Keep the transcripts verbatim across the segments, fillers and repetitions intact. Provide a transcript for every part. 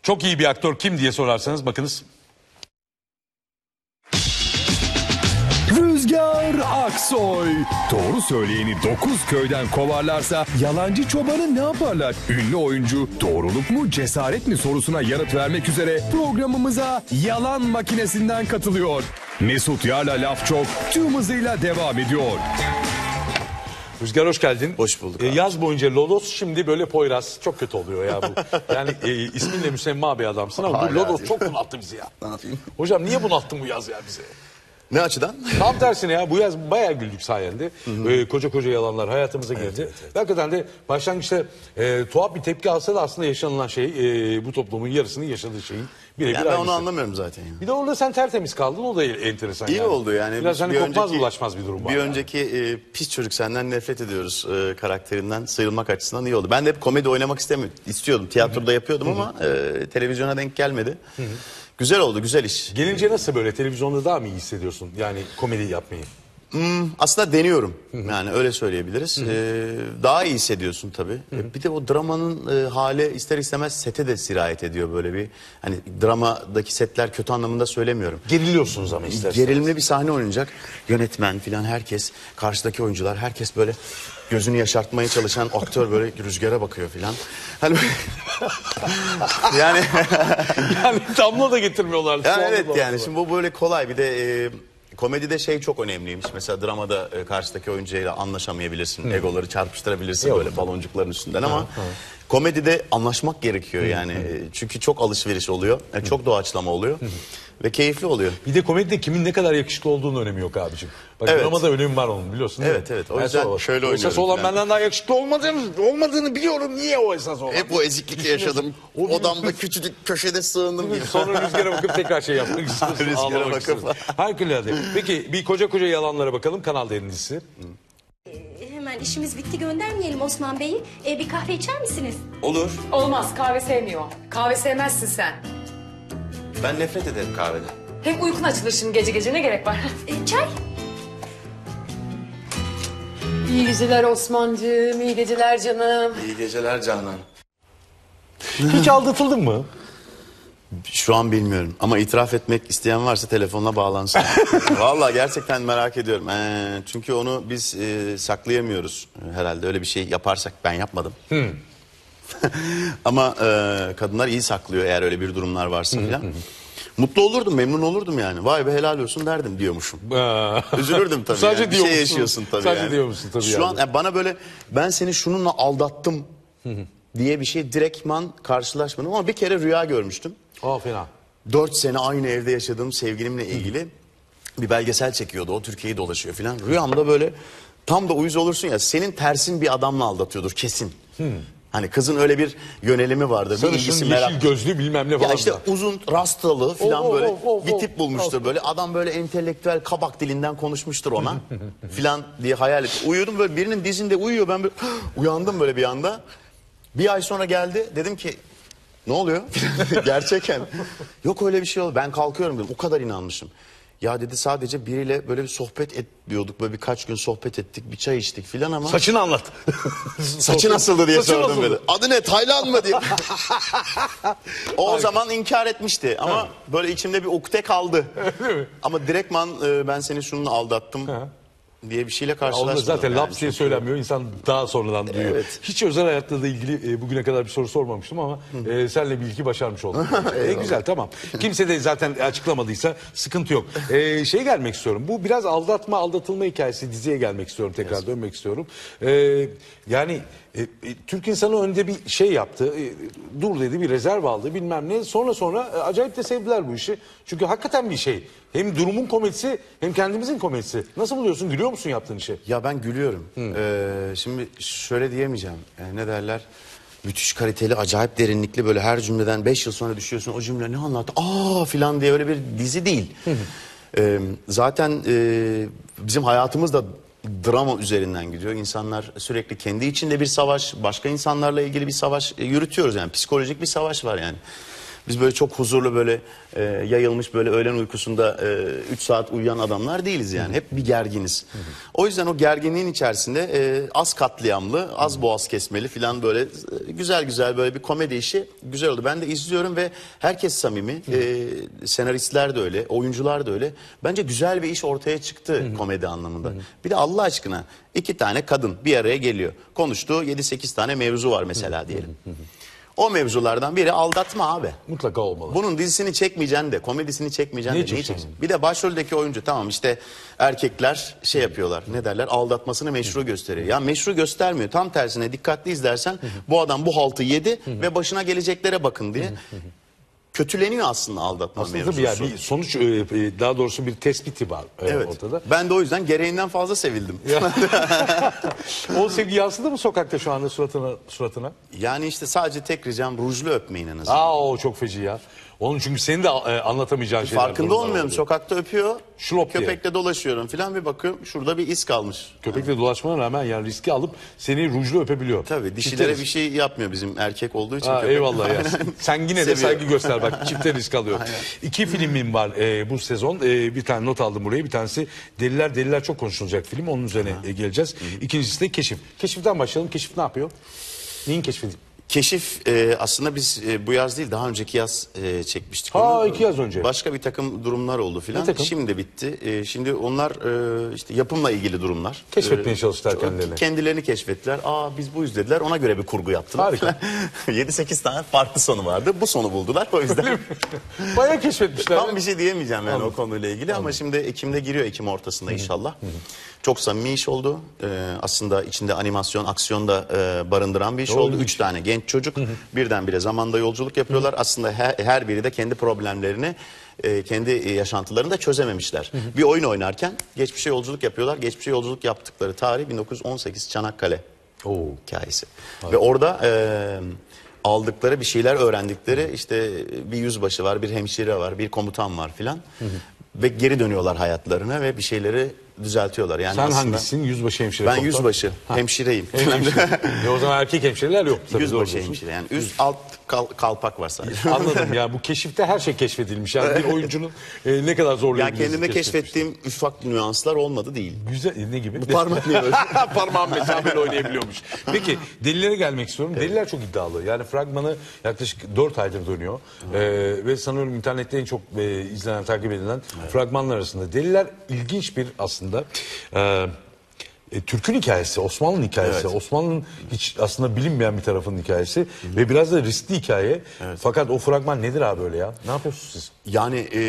Çok iyi bir aktör kim diye sorarsanız bakınız. Rüzgar Aksoy. Doğru söyleyeni dokuz köyden kovarlarsa yalancı çobanı ne yaparlar? Ünlü oyuncu doğruluk mu cesaret mi sorusuna yanıt vermek üzere programımıza yalan makinesinden katılıyor. Mesut Yar'la Laf Çok tüm hızıyla devam ediyor. Rüzgar hoş geldin. Hoş bulduk Ee, abi. yaz boyunca Lodos, şimdi böyle Poyraz. Çok kötü oluyor ya bu. Yani e, isminle müsemma bir adamsın ama bu Hala Lodos değil. çok bunalttı bizi ya. Ne yapayım? Hocam niye bunalttın bu yaz ya bize? Ne açıdan? Tam tersine ya, bu yaz bayağı güldük sayende. Ee, koca koca yalanlar hayatımıza girdi. Evet, evet, evet. Hakikaten de başlangıçta e, tuhaf bir tepki alsa da aslında yaşanılan şey e, bu toplumun yarısının yaşadığı şeyin birebir Yani ben aynısı. onu anlamıyorum zaten. Yani. Bir de orada sen tertemiz kaldın, o da enteresan. İyi yani. oldu yani. Biraz hani Bir kopmaz önceki- bulaşmaz bir durum var. Bir yani. önceki e, pis çocuk senden nefret ediyoruz e, karakterinden sıyrılmak açısından iyi oldu. Ben de hep komedi oynamak istemiyordum. İstiyordum. Tiyatroda yapıyordum ama e, televizyona denk gelmedi. Güzel oldu, güzel iş. Gelince nasıl, böyle televizyonda daha mı iyi hissediyorsun yani komedi yapmayı? Hmm, aslında deniyorum. Yani öyle söyleyebiliriz. Ee, daha iyi hissediyorsun tabii. Ee, Bir de o dramanın e, hali ister istemez sete de sirayet ediyor böyle bir. Hani dramadaki setler kötü anlamında söylemiyorum. Geriliyorsunuz ama isterseniz. Gerilimli bir sahne oynayacak. Yönetmen filan herkes, karşıdaki oyuncular herkes böyle gözünü yaşartmaya çalışan aktör böyle rüzgara bakıyor filan. Hani yani Yani damla da getirmiyorlar. yani soğanı evet da yani alıyorlar. şimdi bu böyle kolay. Bir de e, komedide şey çok önemliymiş. Mesela dramada e, karşıdaki oyuncuyla anlaşamayabilirsin. Egoları çarpıştırabilirsin Yok. böyle baloncukların üstünden ama komedide anlaşmak gerekiyor yani. E, Çünkü çok alışveriş oluyor. e, Çok doğaçlama oluyor. Ve keyifli oluyor. Bir de komedide kimin ne kadar yakışıklı olduğunun önemi yok abicim. Bak Evet. dramada önemi var onun, biliyorsun değil Evet, mi? evet. O Ben yüzden sonra- şöyle o esas oynuyorum olan falan. benden daha yakışıklı olmadığını, olmadığını biliyorum. Niye o esas olan? Hep o eziklikle yaşadım. O bir- Odamda küçücük köşede sığındım gibi. Sonra rüzgara bakıp tekrar şey yapmak istiyorsun. Rüzgara ağlamak bakıp. istiyorsun. Harikulade. Peki bir koca koca yalanlara bakalım, Kanal D'nin dizisi. Hemen işimiz bitti, göndermeyelim Osman Bey'i. Ee, bir kahve içer misiniz? Olur. Olmaz, kahve sevmiyor. Kahve sevmezsin sen. Ben nefret ederim kahveden. Hem uykun açılır şimdi gece gece, ne gerek var? Ee, çay? İyi geceler Osman'cığım, iyi geceler canım. İyi geceler Canan. Hiç aldatıldın mı? Şu an bilmiyorum ama itiraf etmek isteyen varsa telefonla bağlansın. Vallahi gerçekten merak ediyorum. Ee, çünkü onu biz e, saklayamıyoruz herhalde. Öyle bir şey yaparsak ben yapmadım. Ama e, kadınlar iyi saklıyor eğer öyle bir durumlar varsa filan. Mutlu olurdum, memnun olurdum yani. Vay be helal olsun derdim diyormuşum. Üzülürdüm tabii. Sadece yani. Bir diyor şey musun? yaşıyorsun tabii Sadece yani. diyor musun tabii Şu yani. an yani bana böyle ben seni şununla aldattım diye bir şey direktman karşılaşmadım ama bir kere rüya görmüştüm. Aa, fena. Dört sene aynı evde yaşadığım sevgilimle ilgili bir belgesel çekiyordu. O Türkiye'yi dolaşıyor filan. Rüyamda böyle tam da uyuz olursun ya, senin tersin bir adamla aldatıyordur kesin. Hani kızın öyle bir yönelimi vardır. Bir Sarışın, ilgisi, yeşil merak. gözlü bilmem ne falan. Ya işte da. uzun rastalı filan Oh, oh, böyle oh, oh, bir oh. tip bulmuştur böyle. Adam böyle entelektüel kabak dilinden konuşmuştur ona filan diye hayal et. Uyuyordum böyle, birinin dizinde uyuyor, ben böyle uyandım böyle bir anda. Bir ay sonra geldi, dedim ki ne oluyor? Gerçekten. Yok öyle bir şey oldu. Ben kalkıyorum dedim. O kadar inanmışım. Ya dedi sadece biriyle böyle bir sohbet ediyorduk. Böyle birkaç gün sohbet ettik. Bir çay içtik filan ama. Saçını anlat. Saçı nasıldı diye Saçı sordum nasıldı? böyle. Adı ne? Taylan mı diye. O zaman inkar etmişti ama böyle içimde bir ukde kaldı. Ama direktman e, ben seni şununla aldattım diye bir şeyle Onlar karşılaşmadım. zaten yani. laps diye Çok- söylenmiyor. İnsan daha sonradan duyuyor. Evet. Hiç özel hayatla da ilgili e, bugüne kadar bir soru sormamıştım ama e, senle bir ilki başarmış oldum. e, güzel, tamam. Kimse de zaten açıklamadıysa sıkıntı yok. E, şey gelmek istiyorum. Bu biraz aldatma, aldatılma hikayesi, diziye gelmek istiyorum. Tekrar dönmek istiyorum. E, yani e, e, Türk insanı önde bir şey yaptı. E, dur dedi, bir rezerv aldı bilmem ne. Sonra sonra e, acayip de sevdiler bu işi. Çünkü hakikaten bir şey. Hem durumun komedisi hem kendimizin komedisi. Nasıl buluyorsun? Gülüyor musun yaptığın işe? Ya ben gülüyorum. Ee, şimdi şöyle diyemeyeceğim. Ee, ne derler? Müthiş kaliteli, acayip derinlikli, böyle her cümleden beş yıl sonra düşüyorsun. O cümle ne anlattı? Aa filan diye öyle bir dizi değil. Ee, zaten e, bizim hayatımız da drama üzerinden gidiyor. İnsanlar sürekli kendi içinde bir savaş, başka insanlarla ilgili bir savaş e, yürütüyoruz yani. Psikolojik bir savaş var yani. Biz böyle çok huzurlu böyle e, yayılmış böyle öğlen uykusunda üç saat uyuyan adamlar değiliz yani. Hep bir gerginiz. O yüzden o gerginliğin içerisinde e, az katliamlı, az boğaz kesmeli falan böyle e, güzel güzel böyle bir komedi işi güzel oldu. Ben de izliyorum ve herkes samimi. E, senaristler de öyle, oyuncular da öyle. Bence güzel bir iş ortaya çıktı komedi anlamında. Bir de Allah aşkına iki tane kadın bir araya geliyor. Konuştuğu yedi sekiz tane mevzu var mesela diyelim. O mevzulardan biri aldatma abi. Mutlaka olmalı. Bunun dizisini çekmeyeceksin de, komedisini çekmeyeceksin Niye de. Niye çekeceksin? çekeceksin? Bir de başroldeki oyuncu tamam işte erkekler şey yapıyorlar. Ne derler? Aldatmasını meşru gösteriyor. Ya meşru göstermiyor. Tam tersine dikkatli izlersen bu adam bu haltı yedi ve başına geleceklere bakın diye. Kötüleniyor aslında aldatma Aslında mevzusu. bir, yani bir sonuç, e, e, daha doğrusu bir tespiti var e, Evet. ortada. Ben de o yüzden gereğinden fazla sevildim. O sevgi yansıdı mı sokakta şu anda suratına? suratına? Yani işte sadece tek ricam rujlu öpmeyin en azından. Aa o çok feci ya. Onun çünkü senin de e, anlatamayacağın şeyler. Farkında durumlar olmuyorum. oluyor. Sokakta öpüyor. Şlop diye. Köpekle dolaşıyorum falan bir bakıyorum şurada bir iz kalmış. Köpekle dolaşmana rağmen yani riski alıp seni rujlu öpebiliyor. Tabii dişilere Çifte bir risk. şey yapmıyor bizim erkek olduğu için. Ha, köpek. eyvallah ya. Sen yine de Seviyor. saygı göster bak. Çifte risk alıyor. İki filmim var e, bu sezon. E, bir tane not aldım buraya. Bir tanesi Deliler Deliler çok konuşulacak film. Onun üzerine e, geleceğiz. İkincisi de Keşif. Keşif'ten başlayalım. Keşif ne yapıyor? Neyin keşfi? Keşif e, aslında biz e, bu yaz değil daha önceki yaz e, çekmiştik. Ha, onu. iki yaz önce. Başka bir takım durumlar oldu Ne filan. takım? Şimdi bitti. E, şimdi onlar e, işte yapımla ilgili durumlar. Keşfetmeye çalıştılar kendilerini. Kendilerini keşfettiler. Aa biz buyuz dediler. Ona göre bir kurgu yaptılar. Harika. yedi sekiz tane farklı sonu vardı. Bu sonu buldular o yüzden. Bayağı keşfetmişler. Tam bir şey diyemeyeceğim yani o konuyla ilgili ama şimdi Ekim'de giriyor Ekim ortasında inşallah. Çok samimi iş oldu. Ee, aslında içinde animasyon, aksiyon da e, barındıran bir iş oldu. Üç tane genç çocuk birdenbire zamanda yolculuk yapıyorlar. Aslında her, her biri de kendi problemlerini, e, kendi e, yaşantılarını da çözememişler. Bir oyun oynarken geçmişe yolculuk yapıyorlar. Geçmişe yolculuk yaptıkları tarih bin dokuz yüz on sekiz Çanakkale Oo. hikayesi. Ve orada e, aldıkları bir şeyler öğrendikleri işte bir yüzbaşı var, bir hemşire var, bir komutan var filan. Ve geri dönüyorlar hayatlarına ve bir şeyleri düzeltiyorlar. Yani Sen aslında hangisin? Yüzbaşı hemşire. ben komutan. yüzbaşı, Ha. hemşireyim. Hemşire. e o zaman erkek hemşireler yok. Tabii, doğru Yüzbaşı diyorsun. hemşire yani üst alt kal- kalpak var sadece. Anladım ya, bu keşifte her şey keşfedilmiş. Yani bir oyuncunun e, ne kadar Yani zorlayabileceğini kendimde keşfetmişler. keşfettiğim ufak nüanslar olmadı değil. Güzel, e, ne gibi? parmak niye böyle? Parmağım mesafeli oynayabiliyormuş. Peki delilere gelmek istiyorum. Deliler çok iddialı. Yani fragmanı yaklaşık dört aydır dönüyor. Ee, ve sanıyorum internette en çok e, izlenen, takip edilen fragmanlar arasında. Deliler ilginç bir aslında... E, E, Türk'ün hikayesi, Osmanlı'nın hikayesi, Evet. Osmanlı'nın hiç aslında bilinmeyen bir tarafının hikayesi ve biraz da riskli hikaye. Fakat o fragman nedir abi öyle ya? Ne yapıyorsunuz siz? Yani e,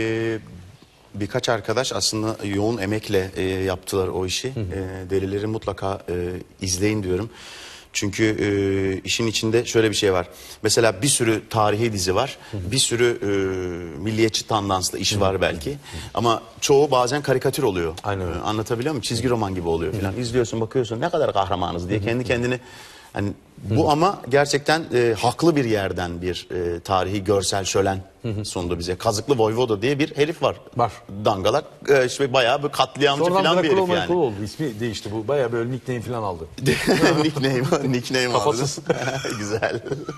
birkaç arkadaş aslında yoğun emekle e, yaptılar o işi. E, delileri mutlaka e, izleyin diyorum. Çünkü e, işin içinde şöyle bir şey var. Mesela bir sürü tarihi dizi var. Bir sürü e, milliyetçi tandanslı iş var belki. Ama çoğu bazen karikatür oluyor. Aynen öyle. E, anlatabiliyor muyum? Çizgi roman gibi oluyor falan. İzliyorsun bakıyorsun ne kadar kahramanız diye kendi kendini... Hani bu ama gerçekten e, haklı bir yerden bir e, tarihi görsel şölen sundu bize. Kazıklı Voyvoda diye bir herif var. Var. Dangalak e, işte bayağı bir katliamcı Sonradan falan bir Dracula herif yani. Dracula oldu. İsmi değişti bu. Bayağı böyle nickname falan aldı. nickname, nickname aldı. Kafasız. Güzel.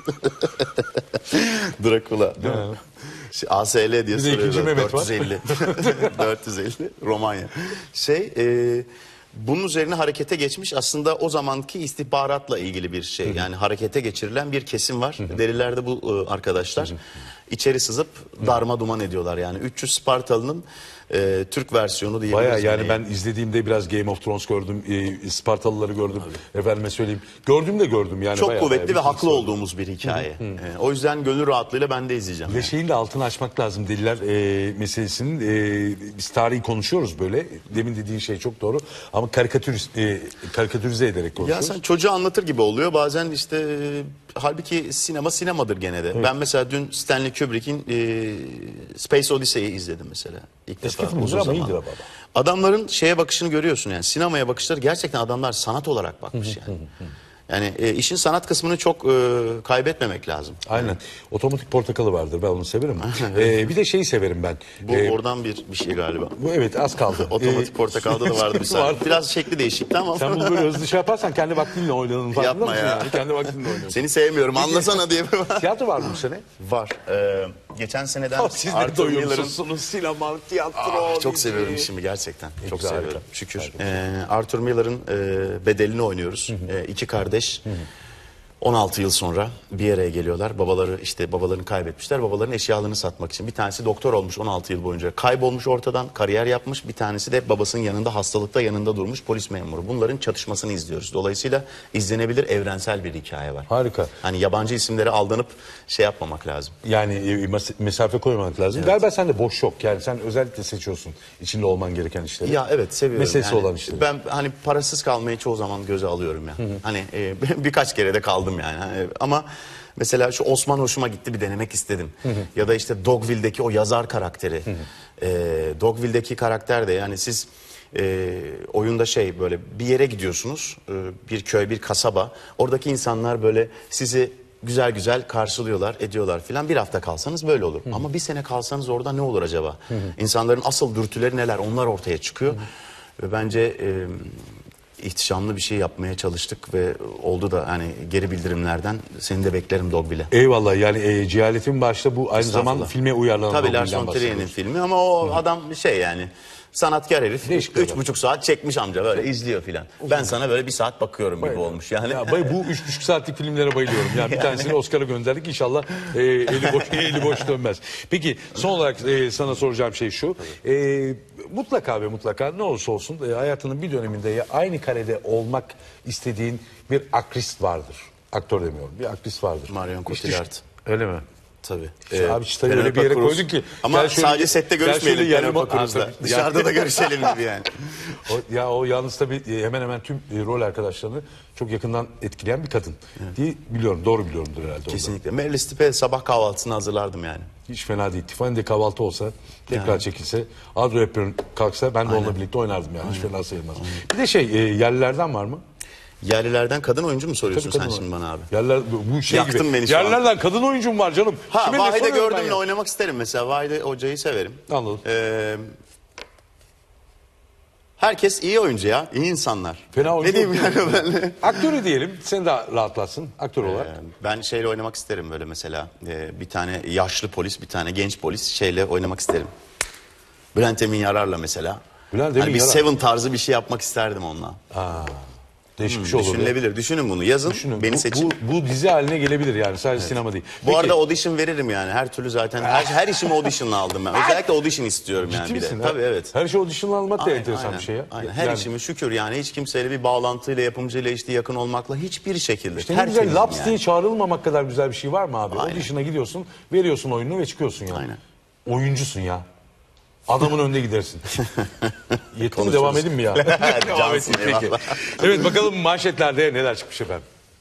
Dracula. Değil mi? Şey, A S L diye Bir de soruyorlar. ikinci Mehmet var. dört yüz elli. dört yüz elli. Romanya. Şey... E, bunun üzerine harekete geçmiş aslında o zamanki istihbaratla ilgili bir şey. Yani harekete geçirilen bir kesim var. Derilerde bu e, arkadaşlar içeri sızıp darma duman ediyorlar. Yani üç yüz Spartalı'nın e, Türk versiyonu diyebiliriz. Bayağı yani yine. ben izlediğimde biraz Game of Thrones gördüm. E, Spartalıları gördüm. Efendime söyleyeyim. Gördüm de gördüm yani. Çok bayağı, kuvvetli bayağı ve bir haklı olduğumuz bir hikaye. E, o yüzden gönül rahatlığıyla ben de izleyeceğim. Ve yani. şeyin de altını açmak lazım deliler e, meselesinin. E, biz tarihi konuşuyoruz böyle. Demin dediğin şey çok doğru. Ama karikatür, e, karikatürize ederek Ya konuşuyoruz. sen çocuğa anlatır gibi oluyor. Bazen işte e, halbuki sinema sinemadır gene de. Ben mesela dün Stanley Kubrick'in e, Space Odyssey'i izledim mesela. İlk Eski defa filmdir uzun ama zaman. iyidir ama. Adamların şeye bakışını görüyorsun yani. Sinemaya bakışları gerçekten adamlar sanat olarak bakmış yani. Yani e, işin sanat kısmını çok e, kaybetmemek lazım. Aynen. Otomatik portakalı vardır. Ben onu severim. e, bir de şeyi severim ben. Bu E, oradan bir bir şey galiba. bu evet az kaldı. Otomatik E, portakalda da vardı bir sahne. Vardı. Biraz şekli değişikti ama. Sen bunu böyle hızlı şey yaparsan kendi vaktinle oynadın. Farkında Yapma mısın ya. Yani? Kendi vaktinle oynadın. Seni sevmiyorum anlasana diye. Tiyatro var mı bu sene? Var. Ee, geçen seneden Oh, siz de Arthur Miller'ın... doyumsuzsunuz. Sinema, tiyatro. Ah, çok dizi. seviyorum işimi gerçekten. Çok güzel, seviyorum harika. şükür. Harika. Ee, Arthur Miller'ın e, bedelini oynuyoruz. Ee, iki kardeş on altı yıl sonra bir araya geliyorlar. Babaları işte babalarını kaybetmişler. Babaların eşyalarını satmak için. Bir tanesi doktor olmuş on altı yıl boyunca. Kaybolmuş ortadan, kariyer yapmış. Bir tanesi de babasının yanında, hastalıkta yanında durmuş polis memuru. Bunların çatışmasını izliyoruz. Dolayısıyla izlenebilir, evrensel bir hikaye var. Harika. Hani yabancı isimlere aldanıp şey yapmamak lazım. Yani e, mes- mesafe koymamak lazım. Galiba sen de boş yok. Yani sen özellikle seçiyorsun içinde olman gereken işleri. Ya evet, seviyorum. Meselesi Yani olan işleri. Ben hani parasız kalmayı çoğu zaman göze alıyorum ya. Hani e, birkaç kere de kaldım yani. Hani, ama mesela şu Osman hoşuma gitti, bir denemek istedim. Ya da işte Dogville'deki o yazar karakteri. E, Dogville'deki karakter de yani siz e, oyunda şey böyle bir yere gidiyorsunuz. E, bir köy, bir kasaba. Oradaki insanlar böyle sizi güzel güzel karşılıyorlar, ediyorlar filan. Bir hafta kalsanız böyle olur. Ama bir sene kalsanız orada ne olur acaba? İnsanların asıl dürtüleri neler? Onlar ortaya çıkıyor. Ve bence e, ihtişamlı bir şey yapmaya çalıştık ve oldu da hani geri bildirimlerden seni de beklerim Dogville'e. Eyvallah, yani e, Cehaletin başta bu aynı zamanda Estağfurullah. filme uyarlanan Tabii Dogville'den Lars von Trier'in bahsediyoruz. filmi ama o adam bir şey yani sanatkar herif. Değişik Üç adam. buçuk saat çekmiş amca böyle izliyor filan. Ben sana böyle bir saat bakıyorum gibi olmuş yani. Ya bay, bu üç buçuk saatlik filmlere bayılıyorum. Yani bir tanesini Oscar'a gönderdik, inşallah e, eli, boş, eli boş dönmez. Peki son olarak e, sana soracağım şey şu. E, mutlaka ve mutlaka ne olursa olsun e, hayatının bir döneminde ya aynı karede olmak istediğin bir akrist vardır. Aktör demiyorum, bir akrist vardır. Marion İşte- Cotillard. Öyle mi? Tabii. İşte abi çıtayı öyle Penelope bir yere Cruz. koydun ki. Ama gel şöyle- sadece sette gel görüşmeyelim şöyle yanıma- Penelope Ha, Cruz'la. tabii. Dışarıda Ya- da görüşelim gibi yani. O, ya o yalnız tabii e, hemen hemen tüm e, rol arkadaşlarını çok yakından etkileyen bir kadın diye biliyorum. Doğru biliyorumdur herhalde. orada. Kesinlikle. Meryl Streep'e sabah kahvaltısını hazırlardım yani. Hiç fena değil. Tiffany'de kahvaltı olsa, tekrar çekilse, Audrey Hepburn kalksa ben de onunla birlikte oynardım yani. Hiç fena sayılmaz. Bir de şey, e, yerlilerden var mı? Yerlilerden kadın oyuncu mu soruyorsun Tabii sen kadın şimdi var. bana abi? Yerler, bu şey Yaktın gibi. beni şu an. Yerlerden kadın oyuncum var canım. Ha, Kime ne Vahide soruyorum ben gördüm de ya? oynamak isterim mesela. Vahide hocayı severim. Anladım. Ee, herkes iyi oyuncu ya. İyi insanlar. Fena oyuncu Ne diyeyim yok. yani ben? Aktörü diyelim, seni daha rahatlatsın aktör olarak. Ee, ben şeyle oynamak isterim böyle mesela. Ee, bir tane yaşlı polis, bir tane genç polis şeyle oynamak isterim. Bülent Emin Yarar'la mesela. Bülent Hani Emin bir Yarar. Seven tarzı bir şey yapmak isterdim onunla. Değişik bir şey olur. ya. Düşünülebilir. Düşünün bunu. Yazın, Düşünün. beni bu, seçin. bu, bu dizi haline gelebilir yani, sadece sinema değil. Bu Peki, arada audition veririm yani. Her türlü zaten. Her, her işimi audition'la aldım ben. Özellikle audition istiyorum yani ciddi bir de. misin? Tabii evet. Her şey audition'la almak da Aynen, enteresan aynen, bir şey ya. aynen. Her Yani- işimi şükür yani hiç kimseyle bir bağlantıyla, yapımcıyla işte yakın olmakla hiçbir şekilde. İşte ne güzel, Tertemizim laps yani. diye çağrılmamak kadar güzel bir şey var mı abi? Aynen. Audition'a gidiyorsun, veriyorsun oyununu ve çıkıyorsun yani. Aynen. Oyuncusun ya. Adamın önünde gidersin. Yetti mi, Konuşuruz. devam edeyim mi ya? Devam Cansın, edeyim, peki. eyvallah. Evet, bakalım manşetlerde neler çıkmış efendim.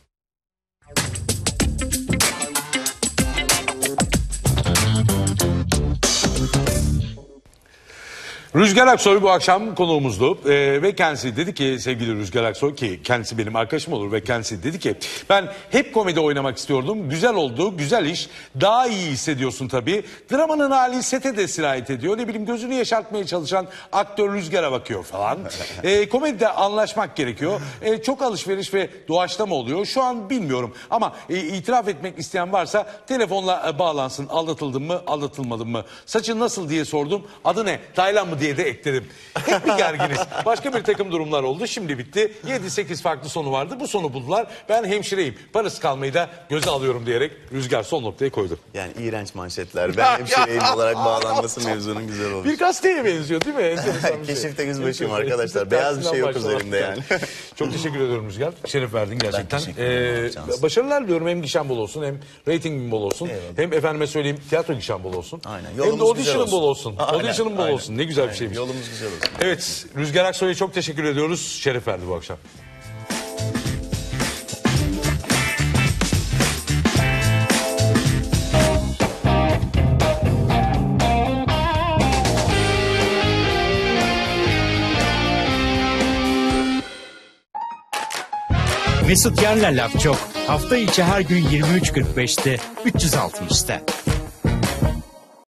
Rüzgar Aksoy bu akşam konuğumuzdu ee, ve kendisi dedi ki, sevgili Rüzgar Aksoy, ki kendisi benim arkadaşım olur, ve kendisi dedi ki ben hep komedi oynamak istiyordum, güzel oldu, güzel iş, daha iyi hissediyorsun tabii, dramanın hali sete de sirayet ediyor, ne bileyim gözünü yaşartmaya çalışan aktör Rüzgar'a bakıyor falan. Ee, komedide anlaşmak gerekiyor, ee, çok alışveriş ve doğaçlama oluyor, şu an bilmiyorum ama e, itiraf etmek isteyen varsa telefonla e, bağlansın. Aldatıldım mı, aldatılmadım mı, saçın nasıl diye sordum, adı ne, Taylan mı diye de ekledim. Hep bir gerginiz. Başka bir takım durumlar oldu. Şimdi bitti. yedi sekiz farklı sonu vardı. Bu sonu buldular. Ben hemşireyim. Parası kalmayı da göze alıyorum diyerek Rüzgar son noktayı koydu. Yani iğrenç manşetler. Ben hemşireyim olarak bağlanması mevzunun güzel olmuş. Bir gazeteye benziyor değil mi? Enteresan bir şey. Keşifte yüzbaşıyım Enteresan. arkadaşlar. Beyaz bir şey yok Tersinden üzerimde yani. başlamak. Çok teşekkür ediyorum Rüzgar. Şeref verdin gerçekten. teşekkür ederim, Cansın. başarılar diliyorum. Hem gişen bol olsun, hem reytingin bol olsun. Hem efendime söyleyeyim tiyatro gişen bol olsun. Aynen. Hem de Yolumuz güzel audition'ın bol olsun. olsun. Aynen, Audition'ın bol aynen. olsun. Ne güzel bir Aynen. şeymiş. Yolumuz güzel olsun. Evet, Rüzgar Aksoy'a çok teşekkür ediyoruz. Şeref verdi bu akşam. Mesut Yerler Laf Çok hafta içi her gün yirmi üç kırk beşte üç yüz altmışta.